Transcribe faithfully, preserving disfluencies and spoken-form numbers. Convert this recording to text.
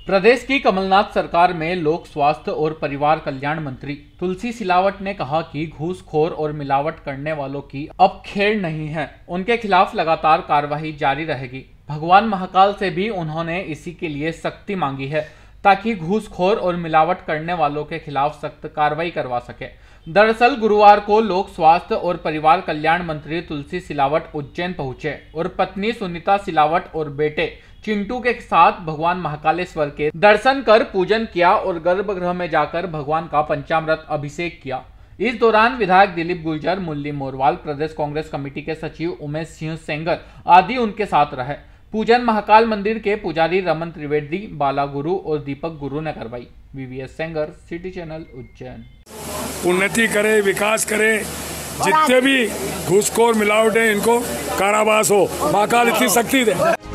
प्रदेश की कमलनाथ सरकार में लोक स्वास्थ्य और परिवार कल्याण मंत्री तुलसी सिलावट ने कहा कि घूसखोर और मिलावट करने वालों की अब खेड़ नहीं है, उनके खिलाफ लगातार कार्रवाई जारी रहेगी। भगवान महाकाल से भी उन्होंने इसी के लिए सख्ती मांगी है ताकि घूसखोर और मिलावट करने वालों के खिलाफ सख्त कार्रवाई करवा सके। दरअसल गुरुवार को लोक स्वास्थ्य और परिवार कल्याण मंत्री तुलसी सिलावट उज्जैन पहुंचे और पत्नी सुनीता सिलावट और बेटे चिंटू के साथ भगवान महाकालेश्वर के दर्शन कर पूजन किया और गर्भगृह में जाकर भगवान का पंचामृत अभिषेक किया। इस दौरान विधायक दिलीप गुर्जर, मुरली मोरवाल, प्रदेश कांग्रेस कमेटी के सचिव उमेश सिंह सेंगर आदि उनके साथ रहे। पूजन महाकाल मंदिर के पुजारी रमन त्रिवेदी, बाला गुरु और दीपक गुरु ने करवाई। VVS Sengar, city channel, Ujjain. उन्नति करे, विकास करे, जितने भी घूसखोर मिलावट है इनको कारावास हो, महाकाल इतनी शक्ति दे।